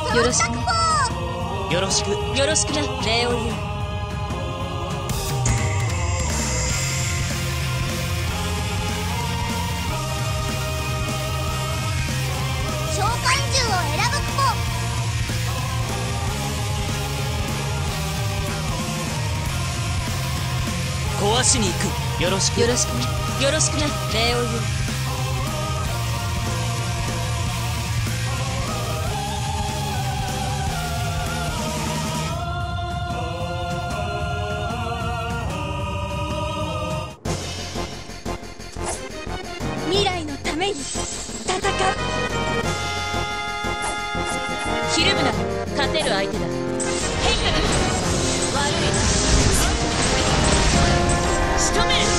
よろしくよろしくよろしくな礼を言う。 召喚獣を選ぶクポ。 壊しに行く。よろしくよろしくなよろしくな礼を言う。未来のために戦う。ひるむな、勝てる相手だ。変化だ。悪いな。仕留める。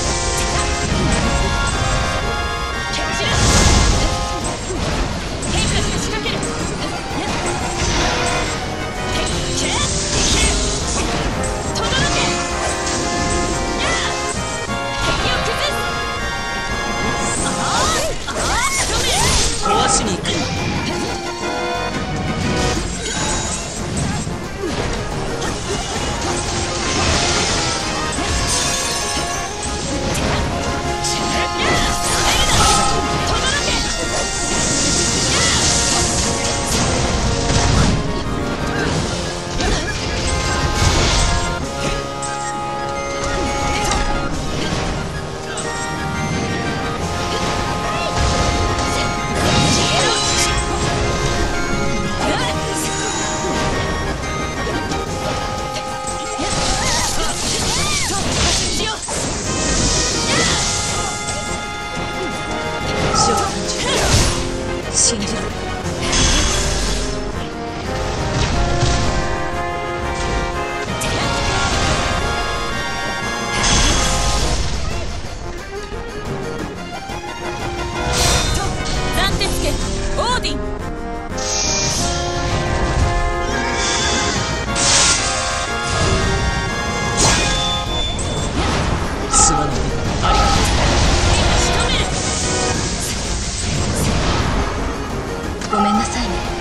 蹴散らす。変化して仕掛ける。蹴っとどろけ。敵を崩す。 壊しに行く。信じろ。ダンテスケオーディン。すまない、ありがとう。ごめんなさいね。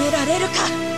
められるか。